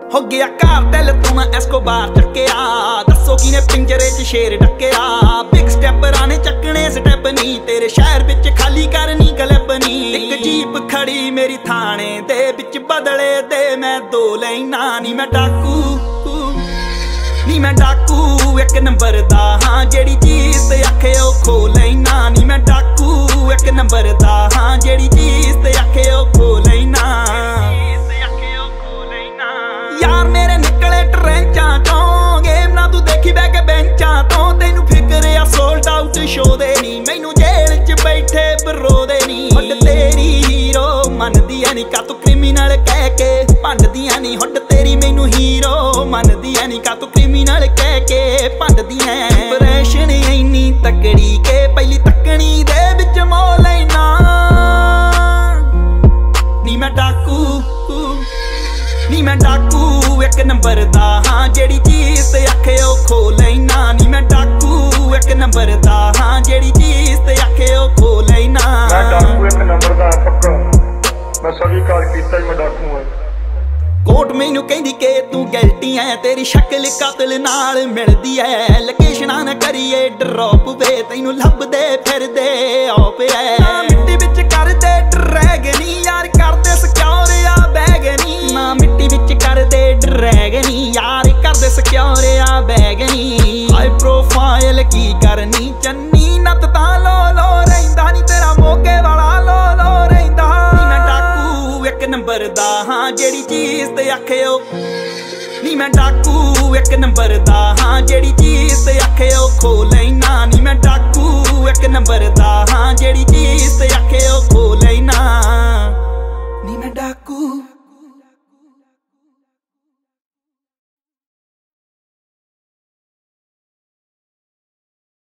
हो गया कार्टेल तू ना एस्कोबार चक्या, दसो किने पिंजरे च शेर ढक्या। बिग स्टेप राने चकने स्टेप नी, तेरे शहर विच खाली करनी क्लब नी। एक जीप खड़ी मेरी थाने दे विच बदले दे मैं दो लैना। नी मैं डाकू नी मैं डाकू एक नंबर दा, हाँ जेड़ी चीज ते आखे ओ खो लैना। नी मैं डाकू एक नंबर दा, हाँ जेड़ी चीज ते आखे ओ खो लैना। यार मेरे निकले ट्रेंचां चों, गेम ना तू देखी बैठ के बेंचां तो। तेनू फिक्र आ सोल्ड आउट शो दे नी, मैनू जेल च बैठे बरो दे नी। हुड तेरी हीरो मनदी है नी, का तू क्रिमिनल कह के भंडदी है नी। हुड तेरी मैनू हीरो मनदी है नी, का तू क्रिमिनल कह के भंडदी है। इंप्रेशन इन्नी तकड़ी के पहली तकनी दे विच मोह लैना। नी मैं डाकू नी मैं डाकू एक नंबर दा, हाँ जेड़ी चीज ते आखे ओ खो लैना। नी मैं डाकू एक नंबर दा, हाँ जेड़ी चीज ते आखे ओ खो लैना। मैं डाकू एक नंबर दा पक्का, मैं स्वीकार कीता ही मैं डाकू हां। कोर्ट मैनू कहंदी के तू गैल्टी है, तेरी शक्ल कातिल नाल मिलदी है। लोकेशना न करिए ड्रॉप वे, तैनू लभदे फिरदे ऑप है। मिट्टी विच करदे ड्रैगनी यार, करदे सिक्योर आ बैगनी। ना मिट्टी विच करदे ड्रैगनी यार, करदे सिक्योर आ बैगनी। हाई प्रोफाइल की करनी चन्नी, नत तां लो लो रहिंदा नी, तेरा मोगे वाला लो लो रहिंदा। मैं डाकू एक नंबर दा, हाँ जेड़ी चीज ते आखे ओ। नी मैं डाकू एक नंबर दा, हाँ जेड़ी चीज ते आखे ओ खो लैना। नी मैं डाकू एक नंबर